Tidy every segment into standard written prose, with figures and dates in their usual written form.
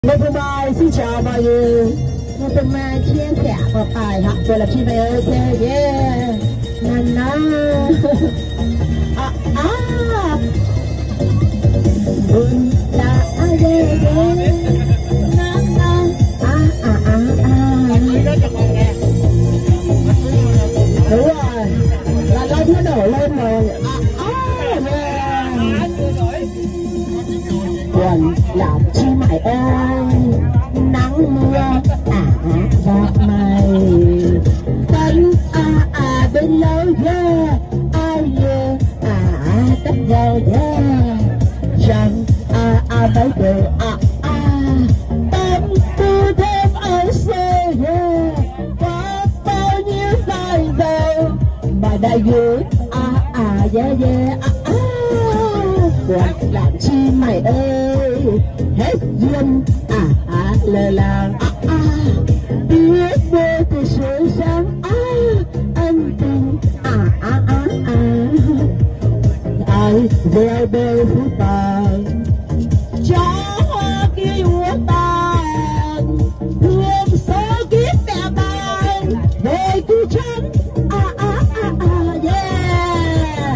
Ngày thứ Mai xin chào mọi người. Ngày thứ Mai chia sẻ một bài hát của là chị mày ơi yeah. Na la yeah yeah. Đúng rồi, là lên nó đổ lên rồi. Quần làm chi mày ơi, nắng mưa giọt mây cánh bên lâu yeah tất nhau yeah chẳng mấy người tâm tư thêm âu sơ yeah có bao nhiêu dài dầu mà đã gửi yeah yeah quần làm chi mày ơi hết duyên lờ làng biết vô từ sự sáng anh tình ai về đây phú tàn cho hoa kia úa tàn thương số kiếp mẹ bàn về cứu chân yeah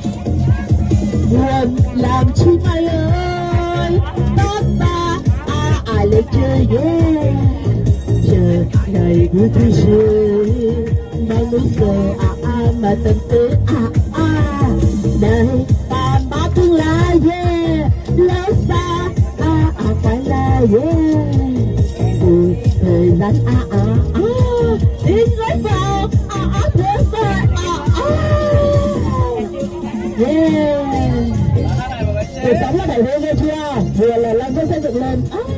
buồn làm chi mày ơi tốt ta lên chơi yeah chờ ngày của thứ sự bao lúc giờ mà tâm tư đời ta ba tương lai yeah lâu xa phải là yeah thời gian in lấy vào thế phải yeah cuộc sống nó đầy vui chưa vừa là làm cho xây dựng lên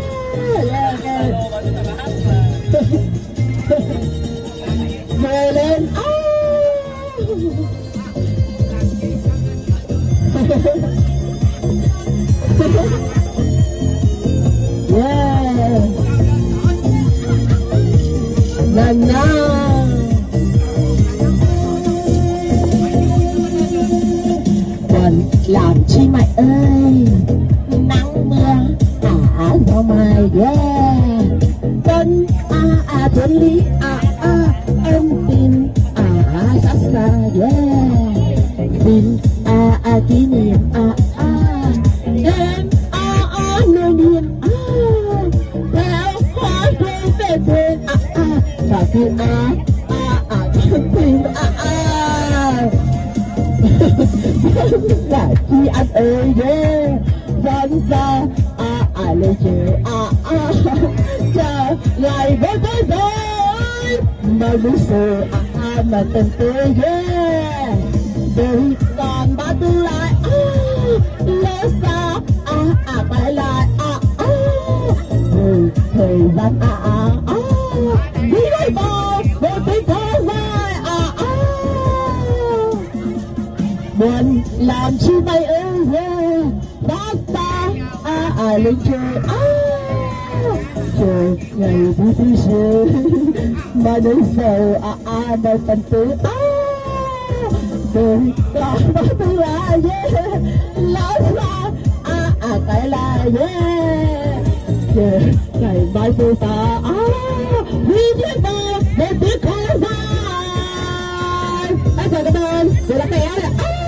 về lên na quần làm chi mày ơi nắng mưa gió mai yeah cơn thiên lý em tin sát xa yeah tin kỷ niệm em nơi niềm theo hoa rơi về quê và tin tin là chi anh ơi yeah vẫn ra lên chờ chờ ngày với thế giới mà muốn sợ mà tình tư yeah đời còn ba tương lai lỡ xa phải lại thời gian đi lấy bao một tiếng thở dài buồn làm chi mày ơi yeah đã xa lên trời trời ngày vui vui sự mà đến giờ mà tâm tư tôi còn ba tương lai yeah lỡ xa phải là yeah trời ngày mai tôi ta đi đến đâu một tiếng thở dài anh chào các bạn tôi là bé đấy